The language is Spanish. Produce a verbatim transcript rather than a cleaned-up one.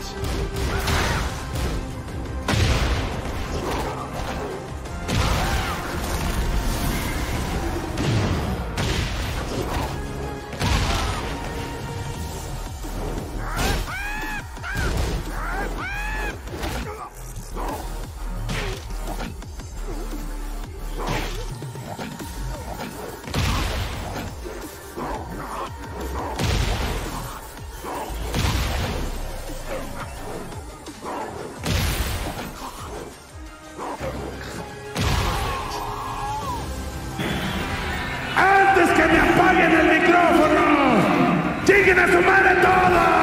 ¡Antes que me apaguen el micrófono! ¡Lleguen a su madre todos!